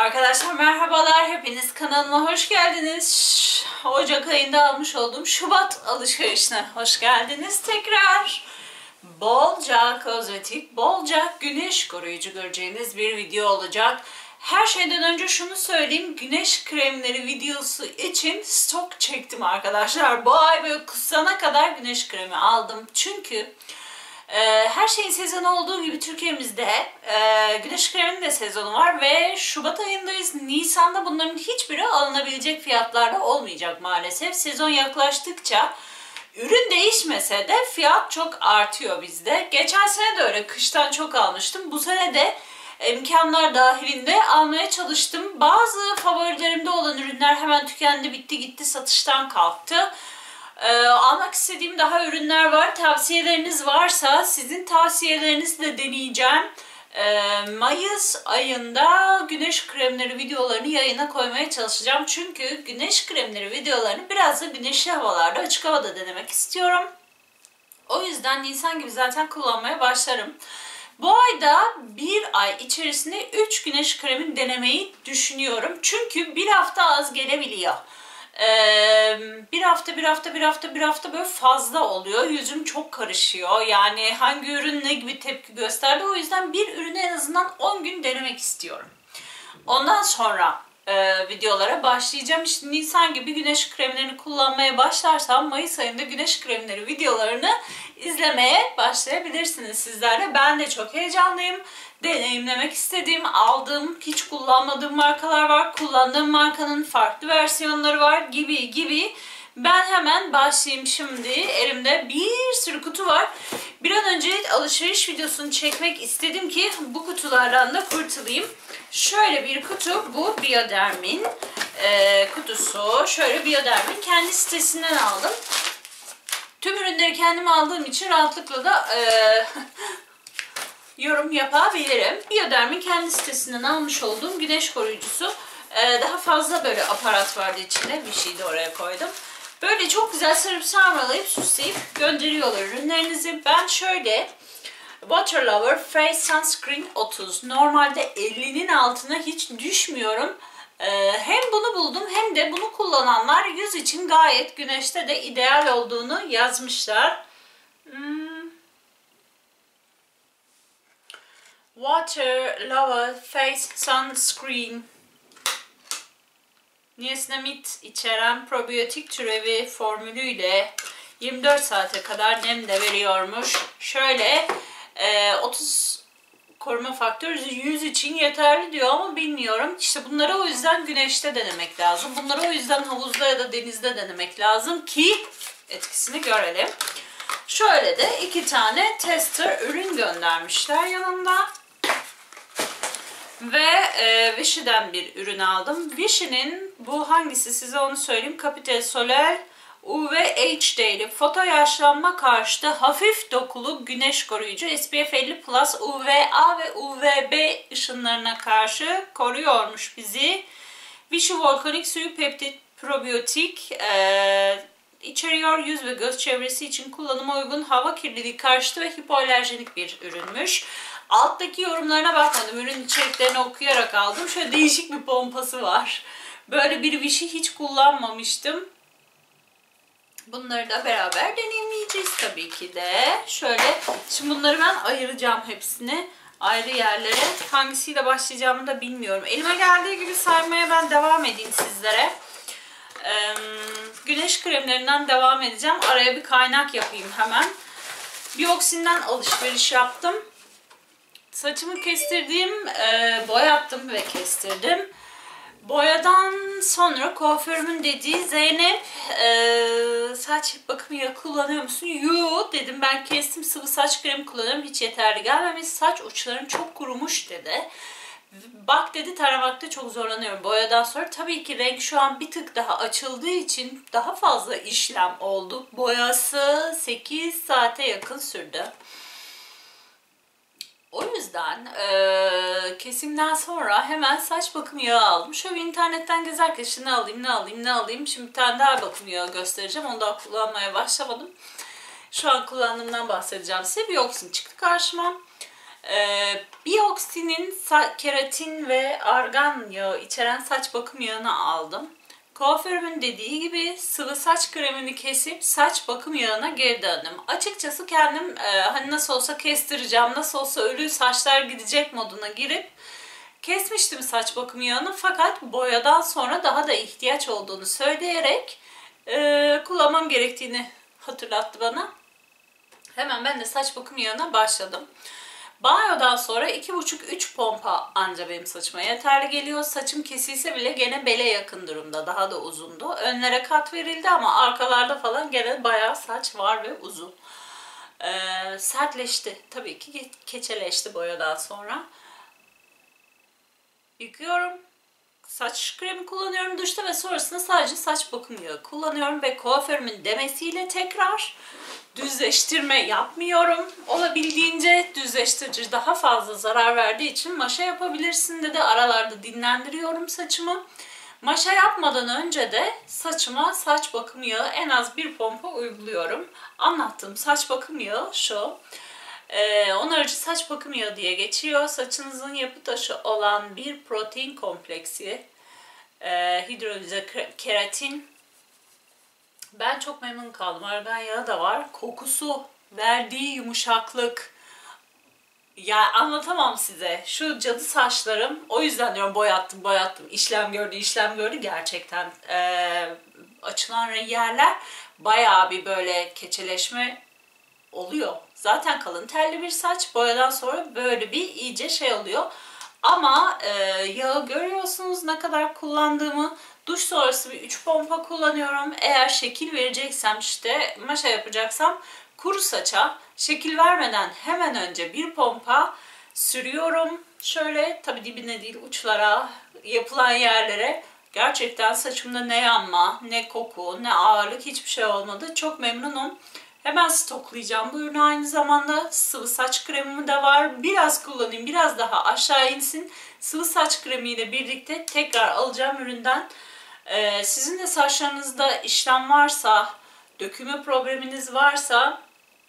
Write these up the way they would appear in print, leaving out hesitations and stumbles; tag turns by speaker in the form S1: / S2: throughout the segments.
S1: Arkadaşlar merhabalar, hepiniz kanalıma hoş geldiniz. Ocak ayında almış olduğum Şubat alışverişine hoş geldiniz tekrar. Bolca kozmetik, bolca güneş koruyucu göreceğiniz bir video olacak. Her şeyden önce şunu söyleyeyim, güneş kremleri videosu için stok çektim arkadaşlar. Bu ay böyle kusana kadar güneş kremi aldım. Çünkü her şeyin sezonu olduğu gibi Türkiye'mizde güneş kreminin de sezonu var ve Şubat ayındayız. Nisan'da bunların hiçbiri alınabilecek fiyatlarda olmayacak maalesef. Sezon yaklaştıkça ürün değişmese de fiyat çok artıyor bizde. Geçen sene de öyle kıştan çok almıştım. Bu sene de imkanlar dahilinde almaya çalıştım. Bazı favorilerimde olan ürünler hemen tükendi, bitti gitti, satıştan kalktı. Almak istediğim daha ürünler var. Tavsiyeleriniz varsa sizin tavsiyelerinizi de deneyeceğim. Mayıs ayında güneş kremleri videolarını yayına koymaya çalışacağım. Çünkü güneş kremleri videolarını biraz da güneşli havalarda, açık havada denemek istiyorum. O yüzden Nisan gibi zaten kullanmaya başlarım. Bu ayda bir ay içerisinde 3 güneş kremi denemeyi düşünüyorum. Çünkü bir hafta az gelebiliyor. Bir hafta böyle fazla oluyor. Yüzüm çok karışıyor. Yani hangi ürün ne gibi tepki gösterdi. O yüzden bir ürünü en azından 10 gün denemek istiyorum. Ondan sonra videolara başlayacağım. İşte Nisan gibi güneş kremlerini kullanmaya başlarsam Mayıs ayında güneş kremleri videolarını izlemeye başlayabilirsiniz sizler de. Ben de çok heyecanlıyım. Deneyimlemek istediğim, aldığım, hiç kullanmadığım markalar var. Kullandığım markanın farklı versiyonları var gibi. Ben hemen başlayayım şimdi. Elimde bir sürü kutu var. Bir an önce alışveriş videosunu çekmek istedim ki bu kutulardan da kurtulayım. Şöyle bir kutu, bu Bioderm'in kutusu. Şöyle Bioderm'in kendi sitesinden aldım. Tüm ürünleri kendim aldığım için rahatlıkla da yorum yapabilirim. Bioderm'in kendi sitesinden almış olduğum güneş koruyucusu. Daha fazla böyle aparat vardı içinde. Bir şey de oraya koydum. Böyle çok güzel sarıp sarmalayıp süsleyip gönderiyorlar ürünlerinizi. Ben şöyle Water Lover Face Sunscreen 30. Normalde 50'nin altına hiç düşmüyorum. Hem bunu buldum hem de bunu kullananlar yüz için gayet güneşte de ideal olduğunu yazmışlar. Water Lover Face Sunscreen. Niacinamid içeren probiyotik türevi formülüyle 24 saate kadar nem de veriyormuş. Şöyle 30 koruma faktörü yüz için yeterli diyor ama bilmiyorum. İşte bunları o yüzden güneşte denemek lazım. Bunları o yüzden havuzda ya da denizde denemek lazım ki etkisini görelim. Şöyle de 2 tane tester ürün göndermişler yanında. Ve Vichy'den bir ürün aldım. Vichy'nin bu hangisi size onu söyleyeyim. Capital Soleil UV HD ile foto yaşlanma karşıtı hafif dokulu güneş koruyucu SPF 50+ UVA ve UVB ışınlarına karşı koruyormuş bizi. Vichy volkanik suyu peptit probiyotik içeriyor. Yüz ve göz çevresi için kullanıma uygun, hava kirliliği karşıtı ve hipoalerjenik bir ürünmüş. Alttaki yorumlarına bakmadım. Ürün içeriklerini okuyarak aldım. Şöyle değişik bir pompası var. Böyle bir Vichy hiç kullanmamıştım. Bunları da beraber deneyimleyeceğiz tabii ki de. Şöyle, şimdi bunları ben ayıracağım hepsini. Ayrı yerlere. Hangisiyle başlayacağımı da bilmiyorum. Elime geldiği gibi saymaya ben devam edeyim sizlere. Güneş kremlerinden devam edeceğim. Araya bir kaynak yapayım hemen. Bioxy'den alışveriş yaptım. Saçımı kestirdim, boyattım ve kestirdim. Boyadan sonra kuaförümün dediği Zeynep saç bakım yağı kullanıyor musun? Yoo dedim, ben kestim, sıvı saç kremi kullanıyorum, hiç yeterli gelmemiş, saç uçlarım çok kurumuş dedi. Bak dedi, taramakta çok zorlanıyorum boyadan sonra. Tabii ki renk şu an bir tık daha açıldığı için daha fazla işlem oldu. Boyası 8 saate yakın sürdü. O yüzden kesimden sonra hemen saç bakım yağı aldım. Şöyle internetten gezerken işte ne alayım. Şimdi bir tane daha bakım yağı göstereceğim. Onu daha kullanmaya başlamadım. Şu an kullandığımdan bahsedeceğim size. Bioxy çıktı karşıma. Bioxinin, keratin ve argan yağı içeren saç bakım yağını aldım. Kuaförümün dediği gibi sıvı saç kremini kesip saç bakım yağına geri döndüm. Açıkçası kendim hani nasıl olsa kestireceğim, nasıl olsa ölü saçlar gidecek moduna girip kesmiştim saç bakım yağını, fakat boyadan sonra daha da ihtiyaç olduğunu söyleyerek kullanmam gerektiğini hatırlattı bana. Hemen ben de saç bakım yağına başladım. Banyodan sonra 2,5-3 pompa anca benim saçıma yeterli geliyor. Saçım kesilse bile gene bele yakın durumda. Daha da uzundu. Önlere kat verildi ama arkalarda falan gene bayağı saç var ve uzun. Sertleşti. Tabii ki keçeleşti boyadan sonra. Yıkıyorum. Saç kremi kullanıyorum duşta ve sonrasında sadece saç bakım yağı kullanıyorum ve kuaförümün demesiyle tekrar düzleştirme yapmıyorum. Olabildiğince düzleştirici daha fazla zarar verdiği için maşa yapabilirsin dedi. Aralarda dinlendiriyorum saçımı. Maşa yapmadan önce de saçıma saç bakım yağı en az bir pompa uyguluyorum. Anlattığım saç bakım yağı şu. Onarıcı saç bakım yağı diye geçiyor. Saçınızın yapı taşı olan bir protein kompleksi, hidrolize keratin. Ben çok memnun kaldım. Argan yağı da var. Kokusu, verdiği yumuşaklık. Ya anlatamam size. Şu cadı saçlarım, o yüzden diyorum boyattım. İşlem gördü. Gerçekten açılan yerler bayağı bir böyle keçeleşme oluyor. Zaten kalın telli bir saç. Boyadan sonra böyle bir iyice şey oluyor. Ama yağı görüyorsunuz ne kadar kullandığımı. Duş sonrası bir 3 pompa kullanıyorum. Eğer şekil vereceksem, işte maşa yapacaksam, kuru saça şekil vermeden hemen önce bir pompa sürüyorum. Şöyle, tabii dibine değil, uçlara, yapılan yerlere. Gerçekten saçımda ne yanma, ne koku, ne ağırlık, hiçbir şey olmadı. Çok memnunum. Hemen stoklayacağım bu ürünü aynı zamanda. Sıvı saç kremim de var. Biraz kullanayım, biraz daha aşağı insin. Sıvı saç kremiyle birlikte tekrar alacağım üründen. Sizin de saçlarınızda işlem varsa, dökülme probleminiz varsa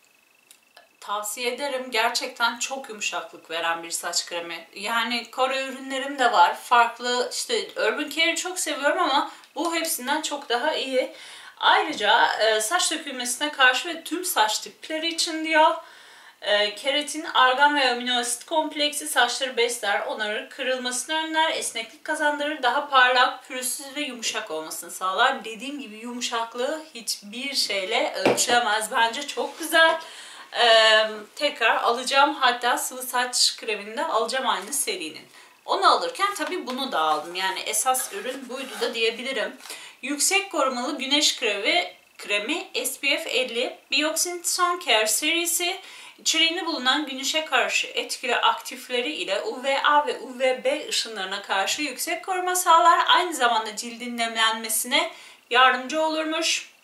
S1: tavsiye ederim. Gerçekten çok yumuşaklık veren bir saç kremi. Yani Kore ürünlerim de var. Farklı, işte Urban Care'i çok seviyorum ama bu hepsinden çok daha iyi. Ayrıca saç dökülmesine karşı ve tüm saç tipleri için diyor. Keratin, argan ve amino asit kompleksi saçları besler, onarır, kırılmasını önler, esneklik kazandırır, daha parlak, pürüzsüz ve yumuşak olmasını sağlar. Dediğim gibi yumuşaklığı hiçbir şeyle ölçülemez. Bence çok güzel. Tekrar alacağım. Hatta sıvı saç kremini de alacağım aynı serinin. Onu alırken tabii bunu da aldım. Yani esas ürün buydu da diyebilirim. Yüksek korumalı güneş kremi SPF 50 Bioxin Sun Care serisi. İçeriğinde bulunan güneşe karşı etkili aktifleri ile UVA ve UVB ışınlarına karşı yüksek koruma sağlar. Aynı zamanda cildin nemlenmesine yardımcı olurmuş.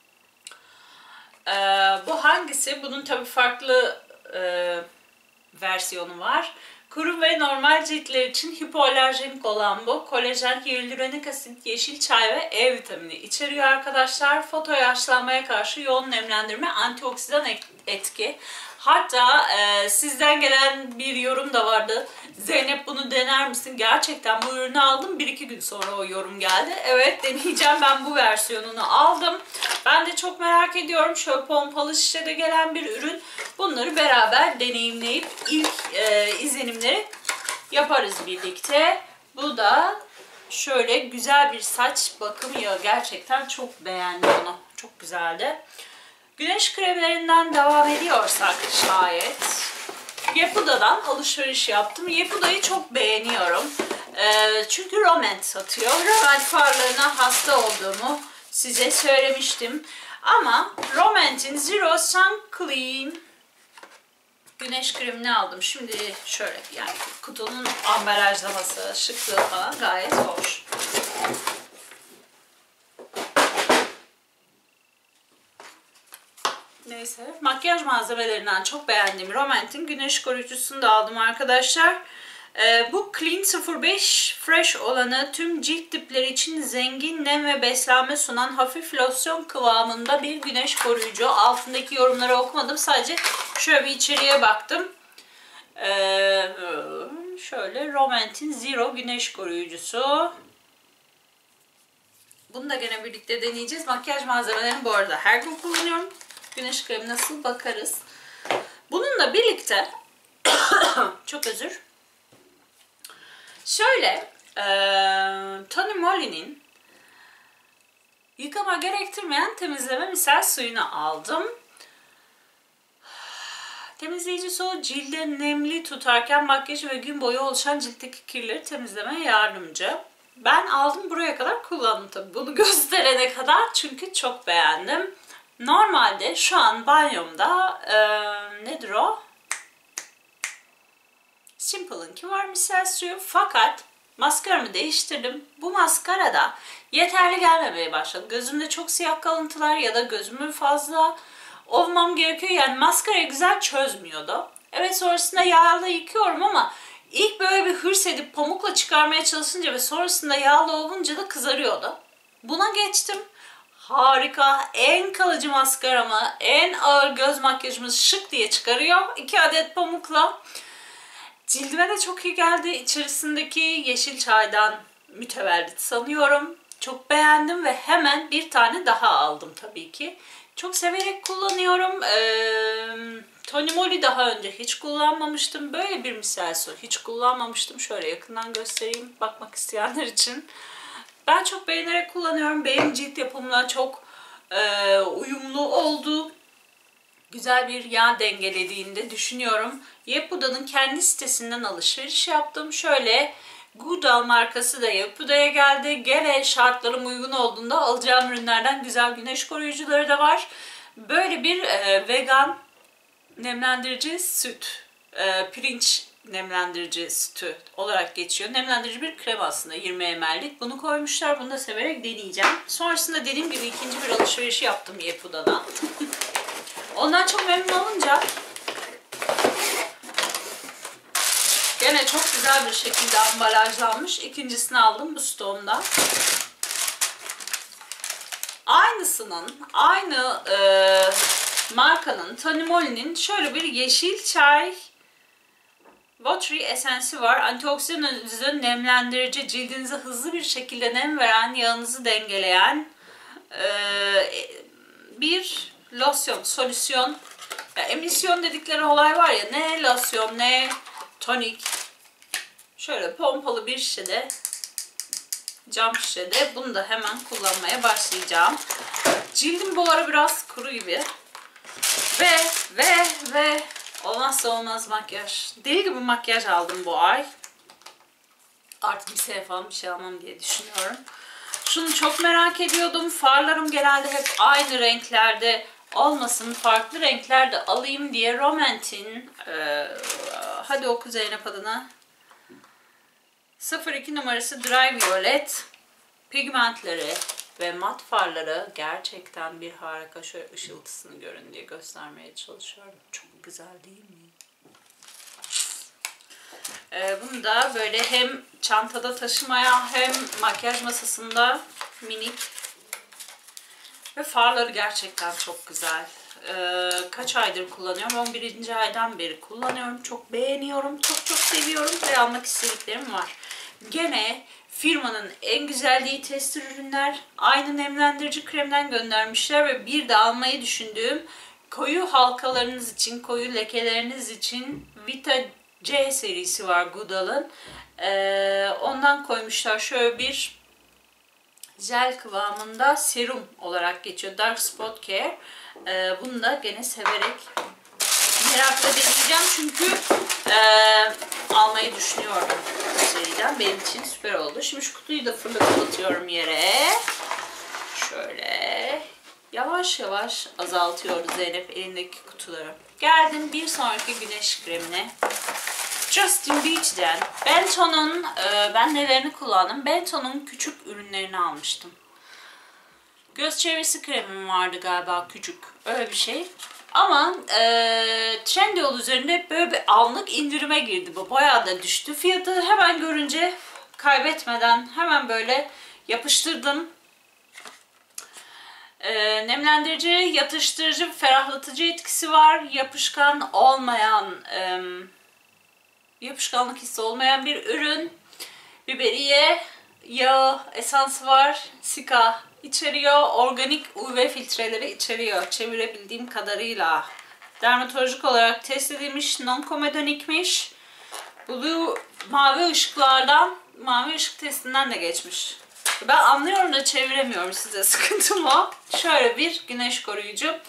S1: Bu hangisi? Bunun tabii farklı versiyonu var. Kuru ve normal ciltler için hipoalerjenik olan bu. Kolajen, hyaluronik asit, yeşil çay ve E vitamini içeriyor arkadaşlar. Foto yaşlanmaya karşı yoğun nemlendirme, antioksidan etki. Hatta sizden gelen bir yorum da vardı. Zeynep bunu dener misin? Gerçekten bu ürünü aldım. 1-2 gün sonra o yorum geldi. Evet, deneyeceğim. Ben bu versiyonunu aldım. Ben de çok merak ediyorum. Şöyle pompalı şişede gelen bir ürün. Bunları beraber deneyimleyip ilk izlenimleri yaparız birlikte. Bu da şöyle güzel bir saç bakım yağı. Gerçekten çok beğendim onu. Çok güzeldi. Güneş kremlerinden devam ediyorsak şayet, Yepuda'dan alışveriş yaptım. Yepuda'yı çok beğeniyorum. Çünkü Romant satıyor. Romant farlarına hasta olduğumu size söylemiştim. Ama Romant'in Zero Sun Clean güneş kremini aldım. Şimdi şöyle, yani kutunun ambalajlaması, şıklığı falan gayet hoş. Neyse, makyaj malzemelerinden çok beğendiğim Romant'in güneş koruyucusunu da aldım arkadaşlar. Bu Clean 05 Fresh olanı tüm cilt tipleri için zengin nem ve beslenme sunan hafif losyon kıvamında bir güneş koruyucu. Altındaki yorumları okumadım, sadece şöyle bir içeriye baktım. Şöyle Romant'in Zero güneş koruyucusu. Bunu da gene birlikte deneyeceğiz. Makyaj malzemelerini bu arada her gün kullanıyorum. Güneş kremi nasıl bakarız. Bununla birlikte çok özür. Şöyle Tony Moly'nin yıkama gerektirmeyen temizleme misal suyunu aldım. Temizleyici su cilde nemli tutarken makyaj ve gün boyu oluşan ciltteki kirleri temizlemeye yardımcı. Ben aldım buraya kadar kullandım tabii bunu gösterene kadar çünkü çok beğendim. Normalde şu an banyomda nedir o? Simple'ınki var misal suyu fakat maskaramı değiştirdim. Bu maskara da yeterli gelmemeye başladı. Gözümde çok siyah kalıntılar ya da gözümün fazla ovmam gerekiyor. Yani maskarayı güzel çözmüyordu. Evet sonrasında yağla yıkıyorum ama ilk böyle bir hırs edip pamukla çıkarmaya çalışınca ve sonrasında yağla olunca da kızarıyordu. Buna geçtim. Harika, en kalıcı maskaramı, en ağır göz makyajımı şık diye çıkarıyor. 2 adet pamukla. Cildime de çok iyi geldi. İçerisindeki yeşil çaydan mütevellit sanıyorum. Çok beğendim ve hemen bir tane daha aldım tabii ki. Çok severek kullanıyorum. Tony Moly daha önce hiç kullanmamıştım. Böyle bir misal su hiç kullanmamıştım. Şöyle yakından göstereyim bakmak isteyenler için. Ben çok beğenerek kullanıyorum. Benim cilt yapımla çok uyumlu oldu. Güzel bir yağ dengelediğini de düşünüyorum. Yeppuda'nın kendi sitesinden alışveriş yaptım. Şöyle Goodal markası da Yeppuda'ya geldi. Gene şartlarım uygun olduğunda alacağım ürünlerden güzel güneş koruyucuları da var. Böyle bir vegan nemlendirici süt, pirinç nemlendirici sütü olarak geçiyor. Nemlendirici bir krem aslında 20 ml'lik. Bunu koymuşlar. Bunu da severek deneyeceğim. Sonrasında dediğim gibi ikinci bir alışverişi yaptım Yeppuda'dan. Ondan çok memnun olunca gene çok güzel bir şekilde ambalajlanmış. İkincisini aldım bu stoğumda. Aynısının, aynı markanın Tony Moly'nin şöyle bir yeşil çay watery esensi var. Antioksidan nemlendirici, cildinize hızlı bir şekilde nem veren, yağınızı dengeleyen bir losyon, solüsyon. Ya, emisyon dedikleri olay var ya, ne losyon ne tonik. Şöyle pompalı bir şişede, cam şişede. Bunu da hemen kullanmaya başlayacağım. Cildim bu ara biraz kuru gibi. Ve olmazsa olmaz makyaj. Deli gibi makyaj aldım bu ay. Artık bir sene falan bir şey almam diye düşünüyorum. Şunu çok merak ediyordum. Farlarım genelde hep aynı renklerde olmasın, farklı renklerde alayım diye Romant'in hadi oku Zeynep adına 02 numarası Dry Violet pigmentleri ve mat farları gerçekten bir harika. Şöyle ışıltısını görün diye göstermeye çalışıyorum. Çok güzel değil mi? Bunu da böyle hem çantada taşımaya hem makyaj masasında minik. Ve farları gerçekten çok güzel. Kaç aydır kullanıyorum? 11. aydan beri kullanıyorum. Çok beğeniyorum. Çok seviyorum ve almak istediklerim var. Gene firmanın en güzelliği tester ürünler. Aynı nemlendirici kremden göndermişler ve bir de almayı düşündüğüm koyu halkalarınız için, koyu lekeleriniz için Vita C serisi var Goodal'ın. Ondan koymuşlar şöyle bir jel kıvamında serum olarak geçiyor. Dark Spot Care. Bunu da gene severek merakla deneyeceğim çünkü almayı düşünüyorum bu seriden. Benim için süper oldu. Şimdi şu kutuyu da fırlatıyorum yere. Şöyle yavaş yavaş azaltıyoruz Zeynep elindeki kutuları. Geldim bir sonraki güneş kremine. Justin Beach'den Benton'un, ben nelerini kullandım? Benton'un küçük ürünlerini almıştım. Göz çevresi kremim vardı galiba küçük. Öyle bir şey. Ama Trendyol üzerinde böyle bir anlık indirime girdi. Bu bayağı da düştü. Fiyatı hemen görünce kaybetmeden hemen böyle yapıştırdım. Nemlendirici, yatıştırıcı, ferahlatıcı etkisi var. Yapışkan olmayan yapışkanlık hissi olmayan bir ürün. Biberiye yağı, esansı var. Sika içeriyor. Organik UV filtreleri içeriyor. Çevirebildiğim kadarıyla. Dermatolojik olarak test edilmiş. Non-komedonikmiş. Blue mavi ışıklardan, mavi ışık testinden de geçmiş. Ben anlıyorum da çeviremiyorum, size sıkıntım o. Şöyle bir güneş koruyucu.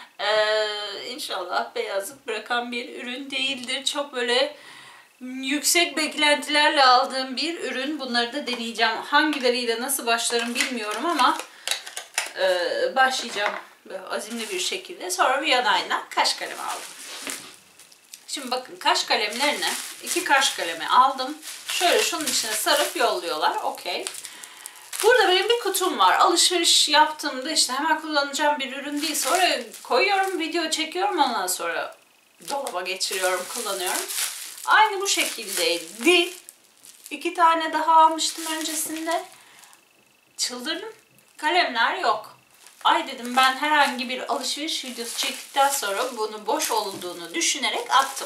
S1: İnşallah beyazlık bırakan bir ürün değildir. Çok böyle yüksek beklentilerle aldığım bir ürün. Bunları da deneyeceğim. Hangileriyle nasıl başlarım bilmiyorum ama başlayacağım böyle azimli bir şekilde. Sonra Viyana'yla kaş kalemi aldım. Şimdi bakın, kaş kalemlerini, 2 kaş kalemi aldım. Şöyle şunun içine sarıp yolluyorlar. Okey. Burada benim bir kutum var. Alışveriş yaptığımda işte hemen kullanacağım bir ürün değil. Sonra koyuyorum, video çekiyorum, ondan sonra dolaba geçiriyorum, kullanıyorum. Aynı bu şekildeydi. 2 tane daha almıştım öncesinde. Çıldırdım. Kalemler yok. Ay dedim, ben herhangi bir alışveriş videosu çektikten sonra bunu boş olduğunu düşünerek attım.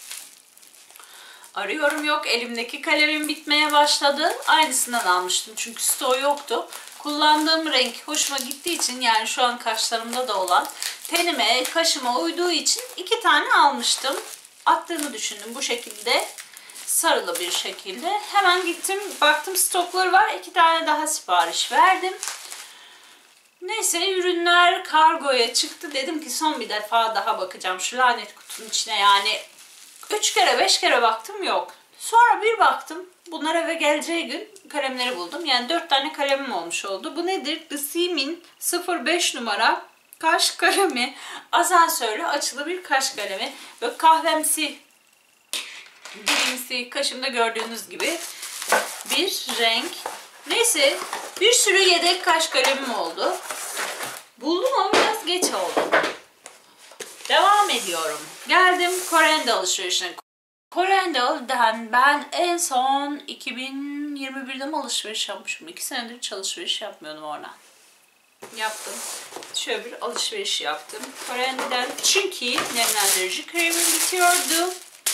S1: Arıyorum, yok. Elimdeki kalemim bitmeye başladı. Aynısından almıştım çünkü stoğu yoktu. Kullandığım renk hoşuma gittiği için, yani şu an kaşlarımda da olan, tenime, kaşıma uyduğu için 2 tane almıştım. Attığımı düşündüm bu şekilde. Sarılı bir şekilde. Hemen gittim, baktım stokları var. 2 tane daha sipariş verdim. Neyse, ürünler kargoya çıktı. Dedim ki son bir defa daha bakacağım şu lanet kutunun içine. Yani 3 kere 5 kere baktım, yok. Sonra bir baktım, bunlar eve geleceği gün kalemleri buldum. Yani 4 tane kalemim olmuş oldu. Bu nedir? The Seamin 05 numara kaş kalemi. Asansörlü açılı bir kaş kalemi. Böyle kahvemsi, grimsi, kaşımda gördüğünüz gibi bir renk. Neyse, bir sürü yedek kaş kalemim oldu. Buldum ama biraz geç oldu. Devam ediyorum. Geldim Corendal alışverişine. Corendal'den ben en son 2021'de mi alışveriş yapmışım? 2 senedir alışveriş yapmıyordum oradan. Yaptım. Şöyle bir alışveriş yaptım. Corendal'den çünkü nemlendirici kremim bitiyordu.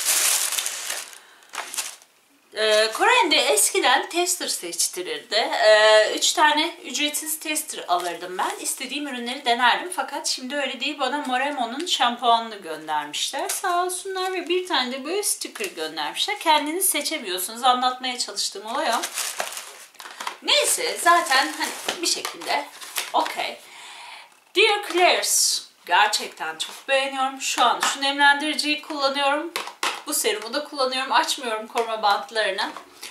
S1: Corendal eskiden tester seçtirirdi. 3 tane ücretsiz tester alırdım ben. İstediğim ürünleri denerdim. Fakat şimdi öyle değil. Bana Moremo'nun şampuanını göndermişler. Sağ olsunlar, ve bir tane de böyle sticker göndermişler. Kendiniz seçemiyorsunuz. Anlatmaya çalıştığım olay o. Neyse, zaten hani bir şekilde okey. Dear Claire's. Gerçekten çok beğeniyorum. Şu an şu nemlendiriciyi kullanıyorum. Bu serumu da kullanıyorum. Açmıyorum koruma bantlarını.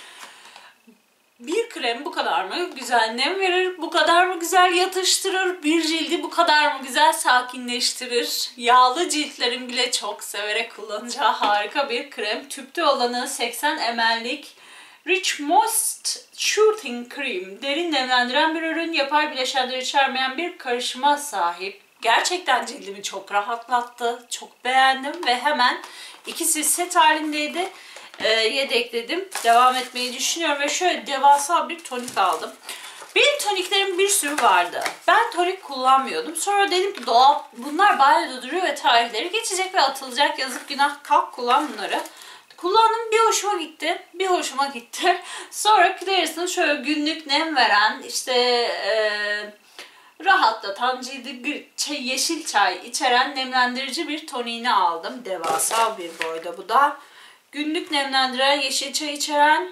S1: Bir krem bu kadar mı güzel nem verir? Bu kadar mı güzel yatıştırır? Bir cildi bu kadar mı güzel sakinleştirir? Yağlı ciltlerin bile çok severek kullanacağı harika bir krem. Tüpte olanı 80 ml'lik Rich Moist Shooting Cream. Derin nemlendiren bir ürün. Yapay bileşenler içermeyen bir karışıma sahip. Gerçekten cildimi çok rahatlattı. Çok beğendim ve hemen ikisi set halindeydi. Yedekledim. Devam etmeyi düşünüyorum ve şöyle devasa bir tonik aldım. Benim toniklerim bir sürü vardı. Ben tonik kullanmıyordum. Sonra dedim ki bunlar banyoda duruyor ve tarihleri geçecek ve atılacak. Yazık, günah, kalk kullan bunları. Kullandım, bir hoşuma gitti. Bir hoşuma gitti. Sonra Claire's'ın şöyle günlük nem veren, işte rahatlatan, cildi yeşil çay içeren nemlendirici bir toniğini aldım. Devasa bir boyda bu da. Günlük nemlendiren, yeşil çay içeren,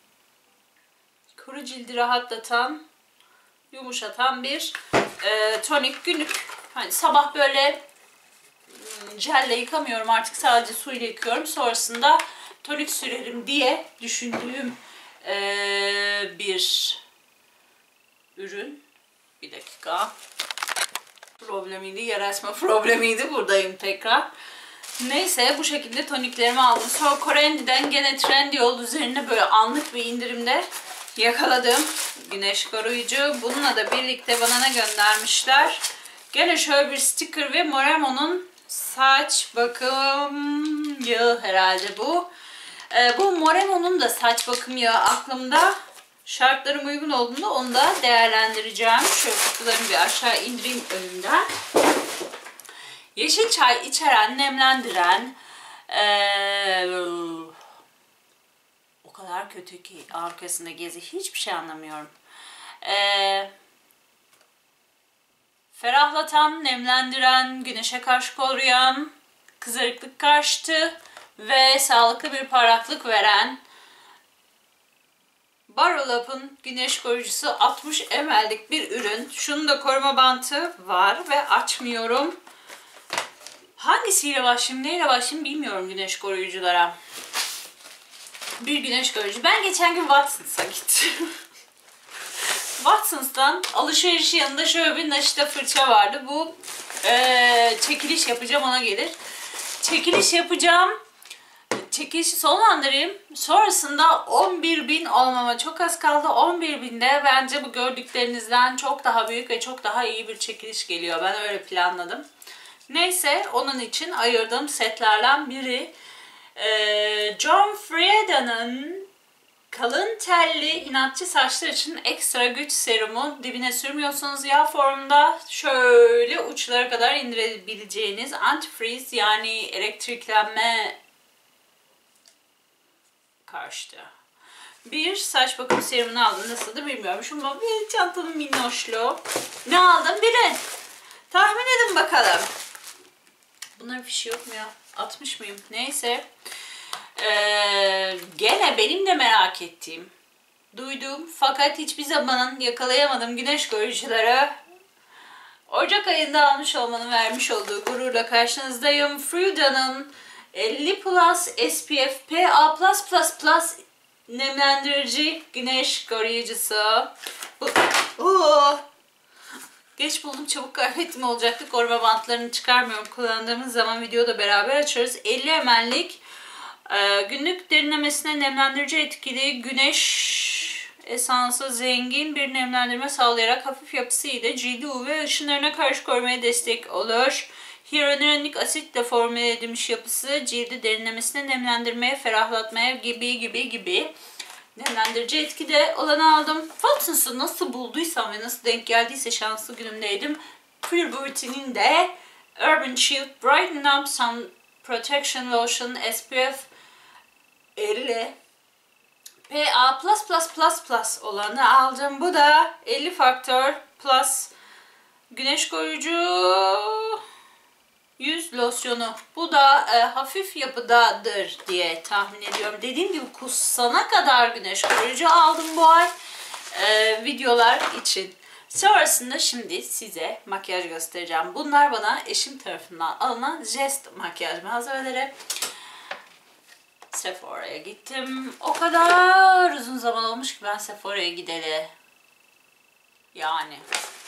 S1: kuru cildi rahatlatan, yumuşatan bir tonik. Günlük, hani sabah böyle jelle yıkamıyorum artık, sadece suyla yıkıyorum. Sonrasında tonik sürerim diye düşündüğüm bir ürün. Bir dakika. Problemiydi, yaratma problemiydi. Buradayım tekrar. Neyse, bu şekilde toniklerimi aldım. Sonra Corendal'den gene Trendyol üzerine böyle anlık bir indirimde yakaladım. Güneş koruyucu. Bununla da birlikte bana ne göndermişler? Gene şöyle bir sticker ve Moremo'nun saç bakım yağı herhalde bu. Bu Moremo'nun da saç bakım yağı aklımda. Şartlarım uygun olduğunda onu da değerlendireceğim. Şöyle kutularımı bir aşağı indireyim önümden. Yeşil çay içeren, nemlendiren, kadar kötü ki arkasında gezi. Hiçbir şey anlamıyorum. Ferahlatan, nemlendiren, güneşe karşı koruyan, kızarıklık karşıtı ve sağlıklı bir parlaklık veren Barolap'ın güneş koruyucusu 60 ml'lik bir ürün. Şunun da koruma bantı var ve açmıyorum. Hangisiyle başlayayım, neyle başlayayım bilmiyorum güneş koruyuculara. Bir güneş koruyucu. Ben geçen gün Watsons'a gittim. Watsons'tan alışveriş yanında şöyle bir naşita fırça vardı. Bu çekiliş yapacağım, ona gelir. Çekiliş yapacağım. Çekilişi sonlandırayım. Sonrasında 11.000 olmama çok az kaldı. 11.000'de bence bu gördüklerinizden çok daha büyük ve çok daha iyi bir çekiliş geliyor. Ben öyle planladım. Neyse, onun için ayırdığım setlerden biri John Frieda'nın kalın telli inatçı saçlar için ekstra güç serumu. Dibine sürmüyorsunuz yağ formunda. Şöyle uçlara kadar indirebileceğiniz antifreeze, yani elektriklenme karşıtı bir saç bakım serumunu aldım. Nasıldı bilmiyorum. Şu bir çantanın minnoşluğu. Ne aldım bilin. Tahmin edin bakalım. Bunların fişi yok mu ya? Atmış mıyım? Neyse. Gene benim de merak ettiğim, duyduğum fakat hiçbir zaman yakalayamadığım güneş koruyucuları Ocak ayında almış olmanın vermiş olduğu gururla karşınızdayım. Frieda'nın 50 Plus SPF PA+++ nemlendirici güneş koruyucusu. Geç buldum, çabuk kaybettim olacaktı. Koruma bantlarını çıkarmıyorum. Kullandığımız zaman videoda beraber açıyoruz. 50 ml'lik günlük derinlemesine nemlendirici etkili güneş esansı zengin bir nemlendirme sağlayarak hafif yapısı ile cildi UV ışınlarına karşı korumaya destek olur. Hyaluronik asitle formüle edilmiş yapısı cildi derinlemesine nemlendirmeye, ferahlatmaya gibi nemlendirici etkide olanı aldım. Watsons'ı nasıl bulduysam ve nasıl denk geldiyse şanslı günümdeydim. Pure Beauty'nin de Urban Shield Brighten Up Sun Protection Lotion SPF 50 PA+++ olanı aldım. Bu da 50 faktör plus güneş koruyucu yüz losyonu. Bu da hafif yapıdadır diye tahmin ediyorum. Dediğim gibi kussana kadar güneş koruyucu aldım bu ay videolar için. Sonrasında şimdi size makyaj göstereceğim. Bunlar bana eşim tarafından alınan jest makyaj malzemeleri. Sephora'ya gittim. O kadar uzun zaman olmuş ki ben Sephora'ya gideli. Yani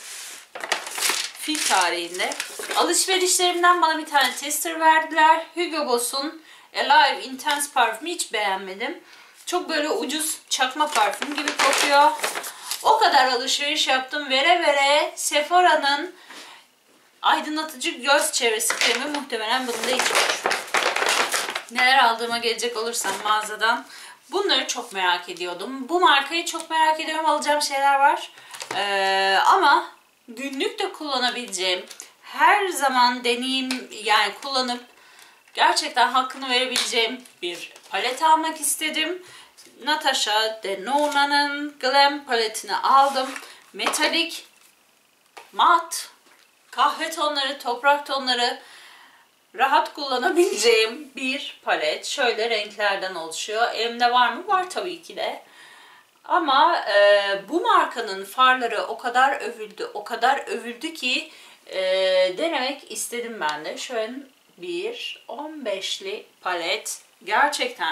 S1: fil tarihinde. Alışverişlerimden bana bir tane tester verdiler. Hugo Boss'un Alive Intense parfümü hiç beğenmedim. Çok böyle ucuz çakma parfüm gibi kokuyor. O kadar alışveriş yaptım. Vere vere Sephora'nın aydınlatıcı göz çevresi kremi, muhtemelen bunu da içiyor. Neler aldığıma gelecek olursam mağazadan. Bunları çok merak ediyordum. Bu markayı çok merak ediyorum. Alacağım şeyler var. Ama günlük de kullanabileceğim, her zaman deneyim, yani kullanıp gerçekten hakkını verebileceğim bir palet almak istedim. Natasha Denona'nın Glam paletini aldım. Metalik, mat, kahve tonları, toprak tonları rahat kullanabileceğim bir palet. Şöyle renklerden oluşuyor. Elimde var mı? Var tabii ki de. Ama bu markanın farları o kadar övüldü ki denemek istedim ben de. Şöyle bir 15'li palet. Gerçekten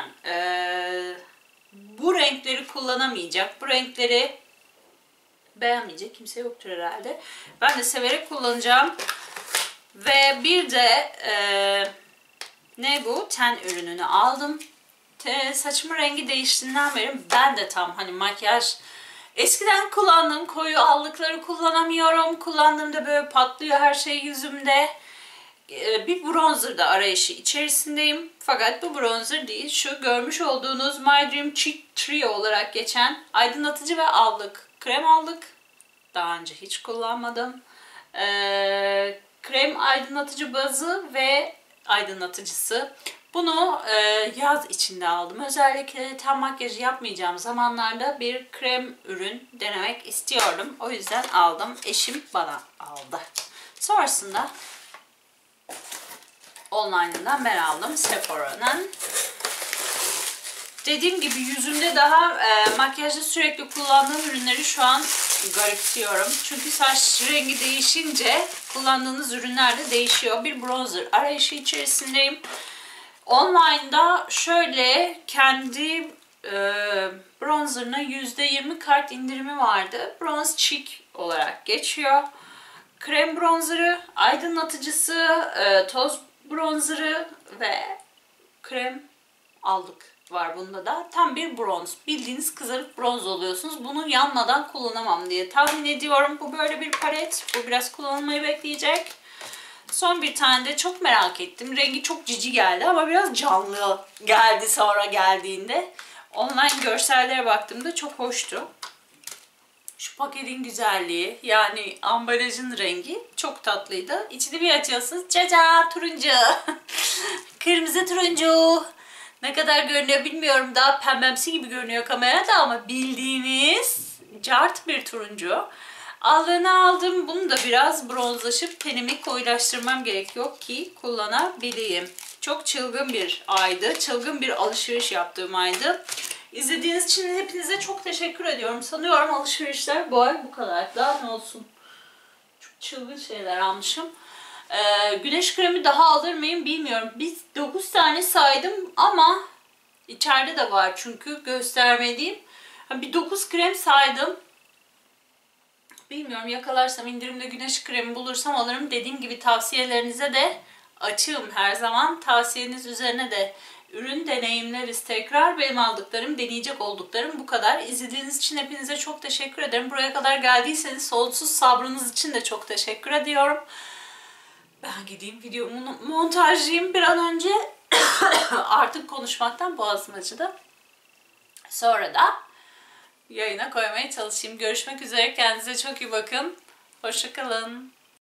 S1: bu renkleri kullanamayacak, bu renkleri beğenmeyecek kimse yoktur herhalde. Ben de severek kullanacağım. Ve bir de ne bu? Ten ürününü aldım. Saçımın rengi değiştiğinden beri ben de tam hani makyaj, eskiden kullandığım koyu allıkları kullanamıyorum. Kullandığımda böyle patlıyor her şey yüzümde. Bir bronzer da arayışı içerisindeyim. Fakat bu bronzer değil. Şu görmüş olduğunuz My Dream Cheek Trio olarak geçen aydınlatıcı ve allık. Krem allık. Daha önce hiç kullanmadım. Krem aydınlatıcı bazı ve aydınlatıcısı. Bunu yaz içinde aldım. Özellikle tam makyajı yapmayacağım zamanlarda bir krem ürün denemek istiyordum. O yüzden aldım. Eşim bana aldı. Sonrasında online'ından ben aldım. Sephora'nın. Dediğim gibi yüzümde daha makyajda sürekli kullandığım ürünleri şu an garipsiyorum. Çünkü saç rengi değişince kullandığınız ürünler de değişiyor. Bir bronzer arayışı içerisindeyim. Online'da şöyle kendi bronzerına %20 kart indirimi vardı. Bronze Cheek olarak geçiyor. Krem bronzerı, aydınlatıcısı, toz bronzerı ve krem aldık var bunda da. Tam bir bronz. Bildiğiniz kızarık bronz oluyorsunuz. Bunu yanmadan kullanamam diye tahmin ediyorum. Bu böyle bir palet. Bu biraz kullanılmayı bekleyecek. Son bir tane de çok merak ettim. Rengi çok cici geldi ama biraz canlı geldi sonra geldiğinde. Online görsellere baktığımda çok hoştu. Şu paketin güzelliği, yani ambalajın rengi çok tatlıydı. İçini bir açıyorsunuz. Caca turuncu. Kırmızı turuncu. Ne kadar görünüyor bilmiyorum. Daha pembemsi gibi görünüyor kamerada ama bildiğiniz cart bir turuncu. Allığını aldım. Bunu da biraz bronzlaşıp tenimi koyulaştırmam gerekiyor ki kullanabileyim. Çok çılgın bir aydı. Çılgın bir alışveriş yaptığım aydı. İzlediğiniz için hepinize çok teşekkür ediyorum. Sanıyorum alışverişler bu ay bu kadar. Daha ne olsun. Çok çılgın şeyler almışım. Güneş kremi daha alır mıyım bilmiyorum. Biz 9 tane saydım ama içeride de var çünkü göstermediğim. Bir 9 krem saydım. Bilmiyorum, yakalarsam indirimde güneş kremi bulursam alırım. Dediğim gibi tavsiyelerinize de açığım her zaman. Tavsiyeniz üzerine de ürün deneyimleriz tekrar. Benim aldıklarım, deneyecek olduklarım bu kadar. İzlediğiniz için hepinize çok teşekkür ederim. Buraya kadar geldiyseniz sonsuz sabrınız için de çok teşekkür ediyorum. Ben gideyim videomu montajlayayım bir an önce. Artık konuşmaktan boğazım acıdı. Sonra da yayına koymaya çalışayım. Görüşmek üzere. Kendinize çok iyi bakın. Hoşça kalın.